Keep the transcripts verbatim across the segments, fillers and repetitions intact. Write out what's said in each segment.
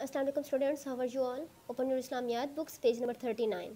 Assalamu alaikum students, how are you all? Open your Islamiyat books, page number thirty-nine.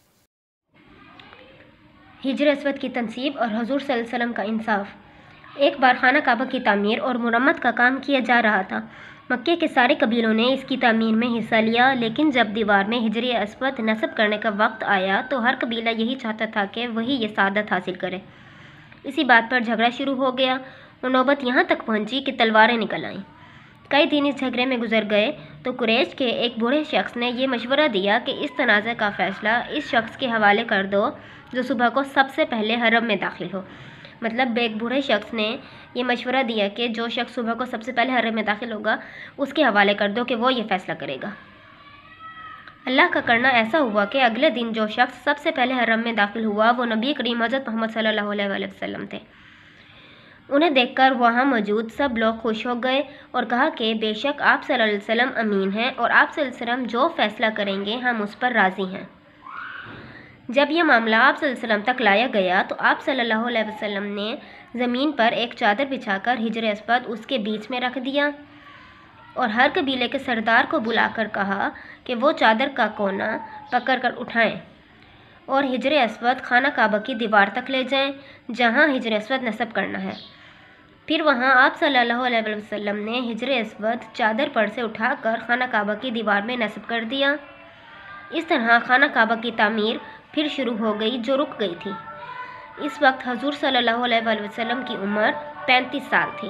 हिजर Aswad की तनसीब और हजूर सल्लल्लाहु अलैहि वसल्लम का इंसाफ। एक बार खाना काबा की तामीर और मुरम्मत का काम किया जा रहा था। मक्के के सारे कबीलों ने इसकी तामीर में हिस्सा लिया, लेकिन जब दीवार में हिजर अस्वद नस्ब करने का वक्त आया तो हर कबीला यही चाहता था कि वही ये सादत हासिल करे। इसी बात पर झगड़ा शुरू हो गया और नौबत यहाँ तक पहुँची कि तलवारें निकल आईं। कई दिन इस झगड़े में गुजर गए तो कुरैश के एक बूढ़े शख्स ने यह मशवरा दिया कि इस तनाज़े का फ़ैसला इस शख्स के हवाले कर दो जो सुबह को सबसे पहले हरम में दाखिल हो। मतलब एक बूढ़े शख्स ने यह मशवरा दिया कि जो शख्स सुबह को सबसे पहले हरम में दाखिल होगा उसके हवाले कर दो कि वो ये फ़ैसला करेगा। अल्लाह का करना ऐसा हुआ कि अगले दिन जो शख्स सबसे पहले हरम में दाखिल हुआ वो नबी करीम हज़रत मोहम्मद सल्लल्लाहु अलैहि वसल्लम थे। उन्हें देखकर वहाँ मौजूद सब लोग खुश हो गए और कहा कि बेशक आप सल्लल्लाहु अलैहि वसल्लम अमीन हैं और आप सल्लल्लाहु अलैहि वसल्लम जो फ़ैसला करेंगे हम उस पर राज़ी हैं। जब यह मामला आप सल्लल्लाहु अलैहि वसल्लम तक लाया गया तो आप सल्लल्लाहु अलैहि वसल्लम ने ज़मीन पर एक चादर बिछाकर हिजर अस्वद उसके बीच में रख दिया और हर कबीले के सरदार को बुलाकर कहा कि वो चादर का कोना पकड़ कर उठाएँ और हिजर अस्वद खाना काबा की दीवार तक ले जाएं जहां हिजर अस्वद नस्ब करना है। फिर वहां आप सल्लल्लाहु अलैहि वसल्लम ने हिजर अस्वद चादर पर से उठाकर खाना काबा की दीवार में नस्ब कर दिया। इस तरह खाना काबा की तामीर फिर शुरू हो गई जो रुक गई थी। इस वक्त हजूर सल्लल्लाहु अलैहि वसल्लम की उम्र पैंतीस साल थी।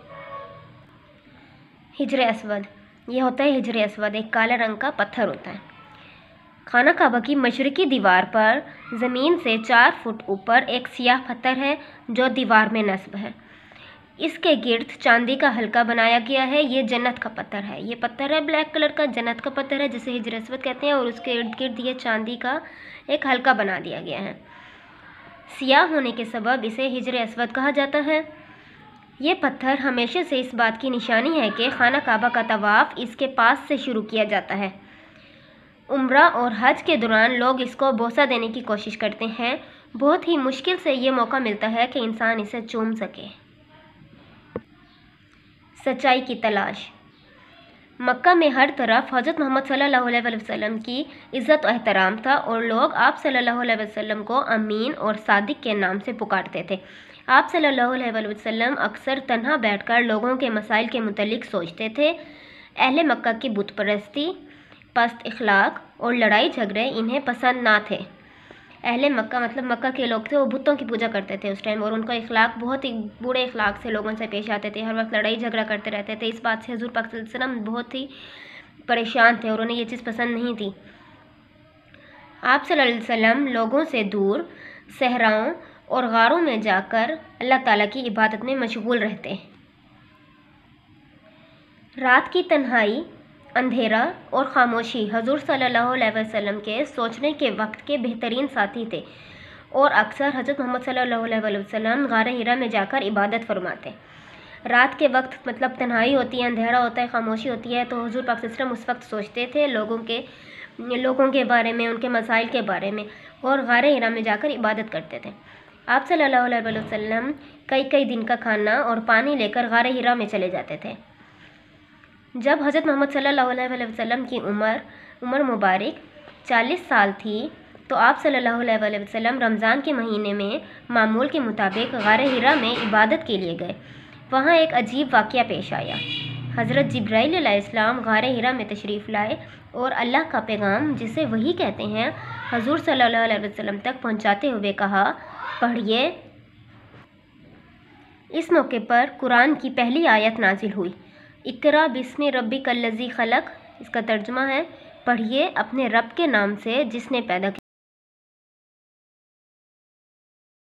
हिजर अस्वद ये होता है हिजर अस्वद एक काला रंग का पत्थर होता है। खाना काबा की मशरकी दीवार पर ज़मीन से चार फुट ऊपर एक सियाह पत्थर है जो दीवार में नस्ब है। इसके गिर्द चांदी का हल्का बनाया गया है। ये जन्नत का पत्थर है। ये पत्थर है ब्लैक कलर का, जन्नत का पत्थर है जिसे हिजर अस्वद कहते हैं और उसके इर्द गिर्द ये चांदी का एक हल्का बना दिया गया है। सियाह होने के सबब इसे हिजर अस्वद कहा जाता है। ये पत्थर हमेशा से इस बात की निशानी है कि खाना काबा का तवाफ़ इसके पास से शुरू किया जाता है। उम्रा और हज के दौरान लोग इसको बोसा देने की कोशिश करते हैं। बहुत ही मुश्किल से ये मौका मिलता है कि इंसान इसे चूम सके। सच्चाई की तलाश। मक्का में हर तरफ हज़रत मोहम्मद सल्लल्लाहु अलैहि वसल्लम की इज़्ज़त और एहतराम था और लोग आप सल्लल्लाहु अलैहि वसल्लम को अमीन और सादिक के नाम से पुकारते थे। आप सल्लल्लाहु अलैहि वसल्लम अक्सर तन्हा बैठकर लोगों के मसाइल के मुतल्लिक सोचते थे। अहले मक्का की बुत परस्ती, पस्त इखलाक और लड़ाई झगड़े इन्हें पसंद ना थे। अहले मक्का मतलब मक्का के लोग थे, वो बुतों की पूजा करते थे उस टाइम और उनका इखलाक बहुत ही बुरे इखलाक से लोगों से पेश आते थे। हर वक्त लड़ाई झगड़ा करते रहते थे। इस बात से हुज़ूर पाक सल्लल्लाहु अलैहि वसल्लम बहुत ही परेशान थे और उन्हें ये चीज़ पसंद नहीं थी। आप सल्लल्लाहु अलैहि वसल्लम लोगों से दूर सहराओं और गारों में जाकर अल्लाह ताला की इबादत में मशगूल रहते। रात की तन्हाई, अंधेरा और ख़ामोशी हजूर सल्लल्लाहु अलैहि वसल्लम के सोचने के वक्त के बेहतरीन साथी थे और अक्सर हज़रत मोहम्मद सल्लल्लाहु अलैहि वसल्लम गारे हिरा में जाकर इबादत फरमाते। रात के वक्त मतलब तन्हाई होती है, अंधेरा होता है, खामोशी होती है, तो हुजूर पाक सल्लल्लाहु अलैहि वसल्लम उस वक्त सोचते थे लोगों के लोगों के बारे में, उनके मसाइल के बारे में और गारे हिरा में जाकर इबादत करते थे। आप सल्लल्लाहु अलैहि वसल्लम कई कई दिन का खाना और पानी लेकर गारे हिरा में चले जाते थे। जब हज़रत मोहम्मद सल्लल्लाहु अलैहि वसल्लम की उम्र उम्र मुबारक चालीस साल थी तो आप सल्लल्लाहु अलैहि वसल्लम रमज़ान के महीने में मामूल के मुताबिक गारे हिरा में इबादत के लिए गए। वहाँ एक अजीब वाक़या पेश आया। हज़रत जिब्राइल अलैहिस्सलाम गारे हिरा में तशरीफ़ लाए और अल्लाह का पैगाम जिसे वही कहते हैं हजूर सल्लल्लाहु अलैहि वसल्लम तक पहुँचाते हुए कहा, पढ़िए। इस मौके पर कुरान की पहली आयत नाजिल हुई, इक़रा बिस्मि रब्बिकल्लज़ी खलक़। इसका तर्जुमा है, पढ़िए अपने रब के नाम से जिसने पैदा किया।